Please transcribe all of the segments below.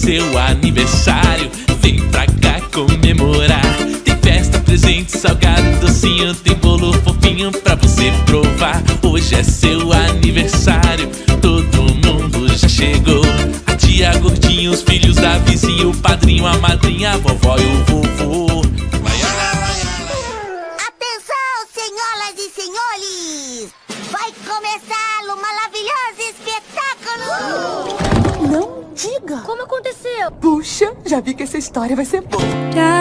seu aniversário, vem pra cá comemorar. Tem festa, presente, salgado, docinho, tem bolo fofinho pra você provar. Hoje é seu aniversário, todo mundo já chegou. A tia gordinha, os filhos da vizinha, o padrinho, a madrinha, a vovó e o vovô. Atenção, senhoras e senhores! Vai começar o maravilhoso espetáculo! Não diga! Como aconteceu? Puxa, já vi que essa história vai ser boa.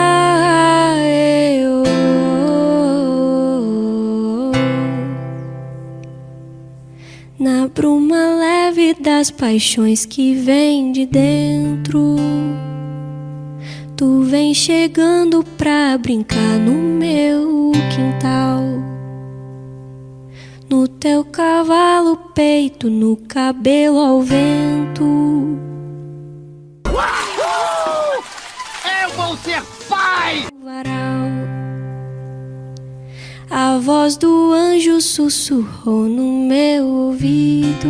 Na bruma leve das paixões que vem de dentro, tu vem chegando pra brincar no meu quintal. No teu cavalo peito, no cabelo ao vento. Eu vou ser pai! Varal. A voz do anjo sussurrou no meu ouvido.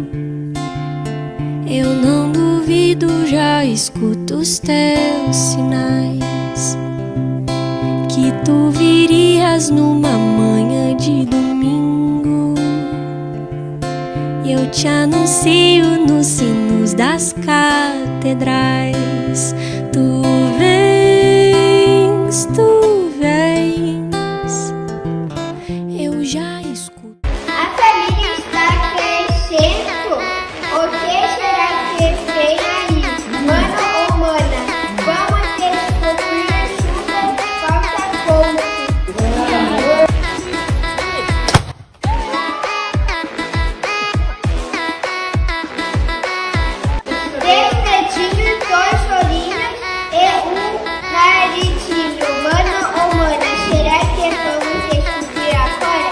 Eu não duvido, já escuto os teus sinais, que tu virias numa manhã de domingo. Eu te anuncio nos sinos das catedrais. Tu vens, tu vens. Eu já escuto. A família está crescendo? O que será que tem aí? Mana ou mana? Vamos descobrir chuva, falta pouco. Três netinhos, dois chorinhos e um narizinho. Mana ou mana? Será que vamos descobrir agora?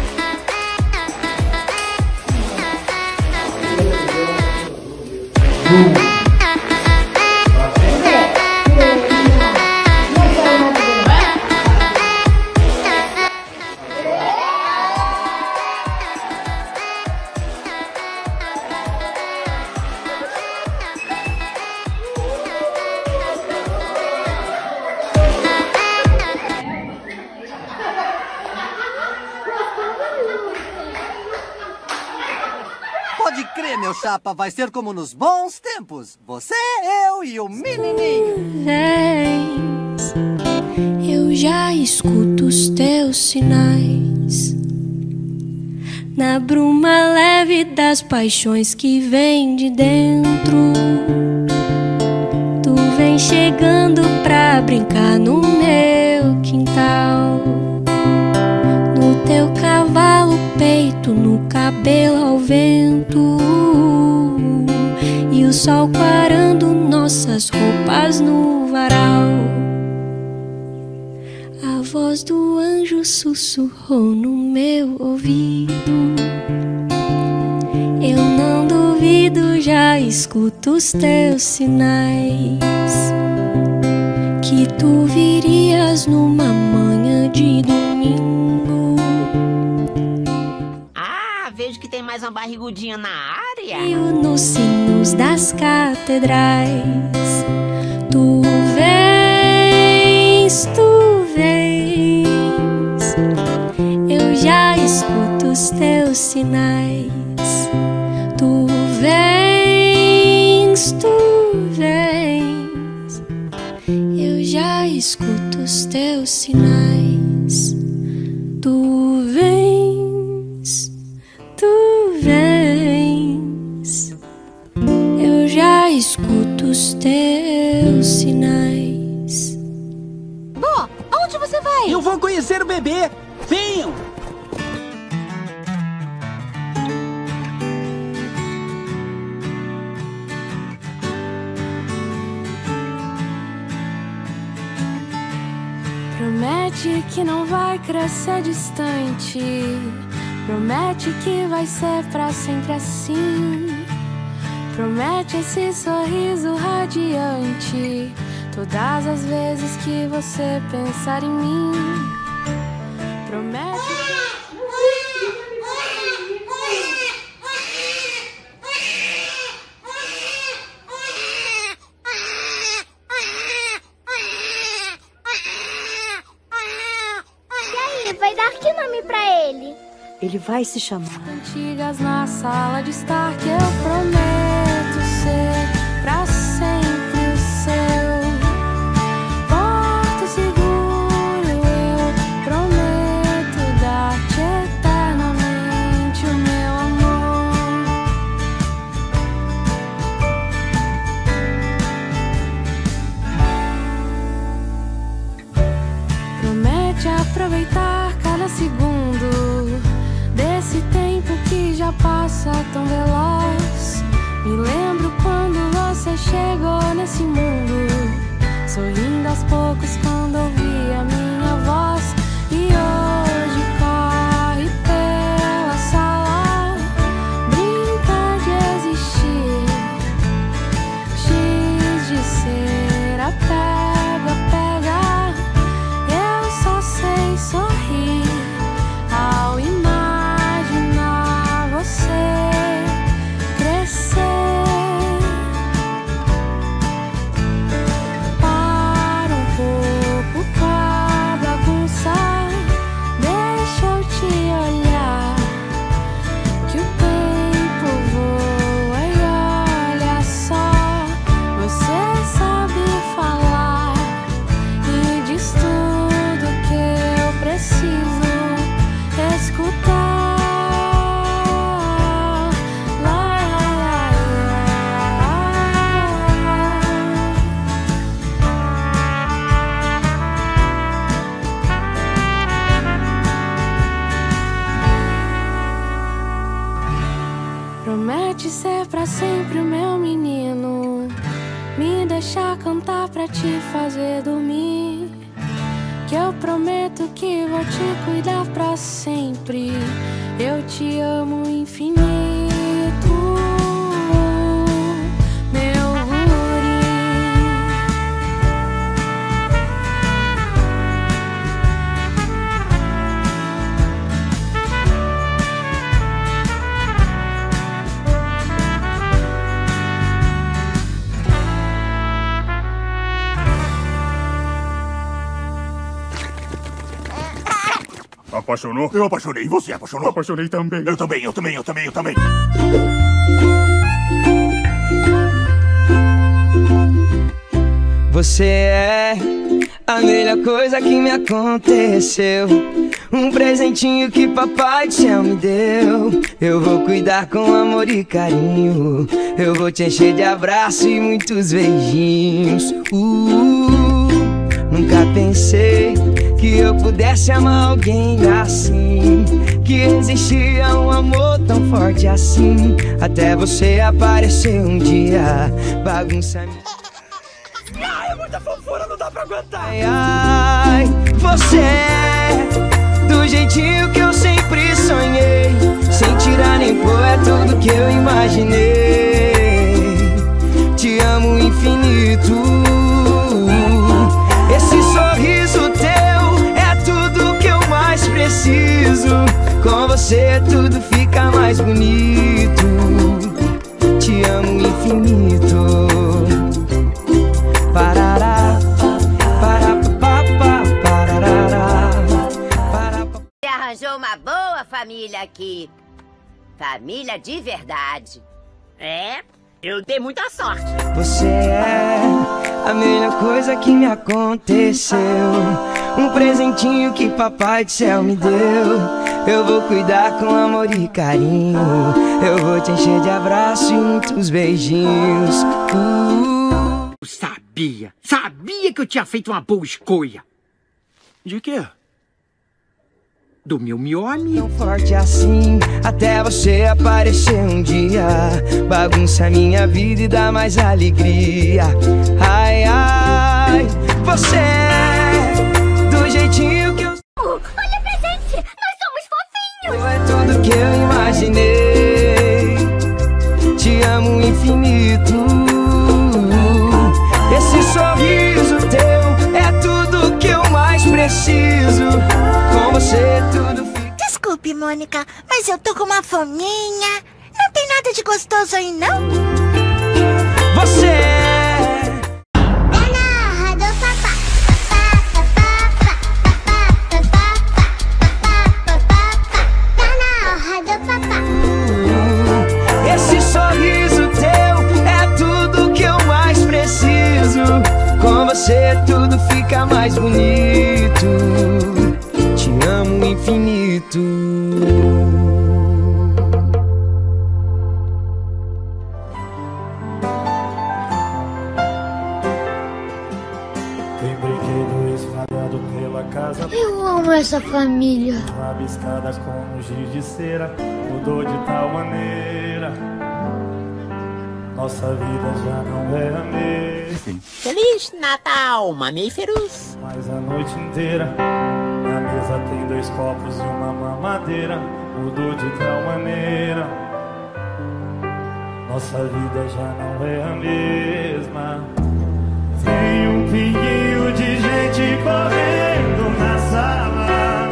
Pode crer, meu chapa, vai ser como nos bons tempos. Você, eu e o menininho. Vens, eu já escuto os teus sinais. Na bruma leve das paixões que vem de dentro, tu vem chegando pra brincar no meu quintal. No teu cavalo peito, no cabelo ao vento, e o sol clarando nossas roupas no varal. A voz do anjo sussurrou no meu ouvido. Eu não duvido, já escuto os teus sinais, que tu virias numa manhã de domingo. Ah, vejo que tem mais uma barrigudinha na área. E nos sinos das catedrais. Tu vens, tu vens. Eu já escuto os teus sinais. Tu vens, tu vens. Eu já escuto os teus sinais. Tu vens, tu vens. Eu já escuto os teus sinais. Bom, aonde você vai? Eu vou conhecer o bebê. Venham! Promete que não vai crescer distante. Promete que vai ser pra sempre assim. Promete esse sorriso radiante todas as vezes que você pensar em mim. Promete. nome pra ele. Ele vai se chamar. Antigas na sala de estar que eu prometo ser pra sempre o seu. Porto seguro, eu prometo dar-te eternamente o meu amor. Promete aproveitar cada segundo desse tempo que já passa tão veloz. Me lembro quando você chegou nesse mundo, sorrindo aos poucos quando ouvi a minha voz. E hoje corre pela sala, brinca de existir, X de ser apego a pegar. Eu só sei sorrir ao imaginar você crescer. Para um pouco com a bagunça, deixa eu te olhar, que o tempo voa e olha só. Você sabe falar e diz tudo que eu preciso escutar. Promete ser pra sempre o meu menino, me deixar cantar pra te fazer dormir. Que eu prometo que vou te cuidar pra sempre. Eu te amo infinito, meu guri. Apaixonou? Eu apaixonei. Você apaixonou? Eu apaixonei também. Eu também. Você é a melhor coisa que me aconteceu, um presentinho que papai do céu me deu. Eu vou cuidar com amor e carinho, eu vou te encher de abraço e muitos beijinhos. Nunca pensei que eu pudesse amar alguém assim, que existia um amor tão forte assim, até você aparecer um dia, bagunça minha. Ai, é muita fofura, não dá pra aguentar. Ai, ai, você é do jeitinho que eu sempre sonhei, sem tirar nem pôr, é tudo que eu imaginei. Te amo infinito, esse sorriso teu é tudo que eu mais preciso. Com você tudo fica mais bonito. Te amo infinito. Parará, parapapá, parará, parapá. Você arranjou uma boa família aqui. Família de verdade. É, eu dei muita sorte. Você é a melhor coisa que me aconteceu, um presentinho que papai do céu me deu. Eu vou cuidar com amor e carinho, eu vou te encher de abraço e muitos beijinhos. Sabia que eu tinha feito uma boa escolha. De quê? Do meu miome. Tão forte assim, até você aparecer um dia, bagunça minha vida e dá mais alegria. Ai, ai, você é do jeitinho que eu... Olha pra gente, nós somos fofinhos. É tudo que eu imaginei. Te amo infinito. Esse sorriso teu é tudo que eu mais preciso. Com você tudo fica... Desculpe, Mônica, mas eu tô com uma fominha. Não tem nada de gostoso aí, não? Você é... Ela do papá. você tudo fica mais bonito. Te amo infinito. Tem brinquedo espalhado pela casa. Eu amo essa família. Rabiscada com giz de cera, mudou de tal maneira. Nossa vida já não é a mesma. Feliz Natal, mamíferos! Mas a noite inteira na mesa tem 2 copos e uma mamadeira. Mudou de tal maneira. Nossa vida já não é a mesma. Tem um pinguinho de gente correndo na sala,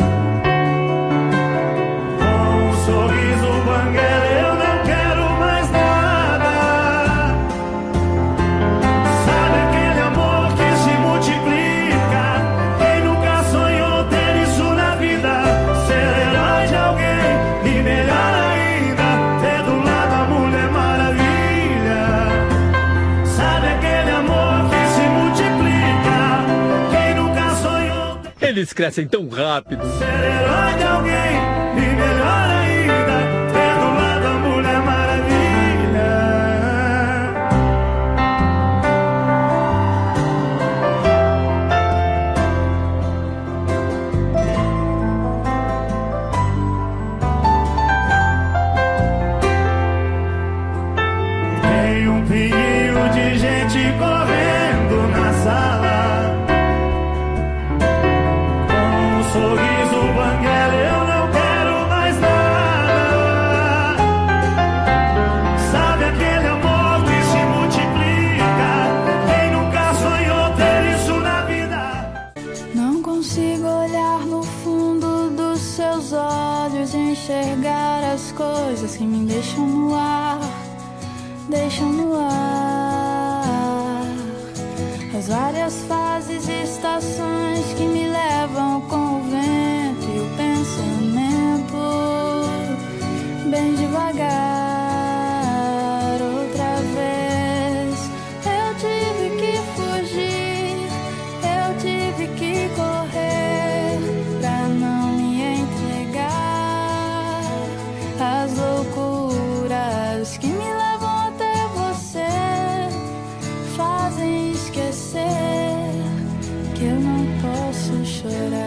com um sorriso banguela, eu não quero mais nada. Sabe aquele amor que se multiplica? Quem nunca sonhou ter isso na vida? Ser herói de alguém e melhor ainda, ter do lado a Mulher Maravilha. Sabe aquele amor que se multiplica? Quem nunca sonhou ter... Eles crescem tão rápido. Ser herói de alguém e melhor ainda, ter do lado a Mulher Maravilha. Tem um pinguinho de gente correndo na sala, com um sorriso banguela, eu não quero mais nada. Sabe aquele amor que se multiplica? Quem nunca sonhou ter isso na vida? Não consigo olhar no fundo dos seus olhos e enxergar as coisas que me deixam no ar, deixam no ar. As várias fases e estações que me levam com o vento e o pensamento, bem devagar. Outra vez eu tive que fugir, eu tive que correr pra não me entregar às loucuras que me levam até você, fazem esquecer que eu não posso chorar.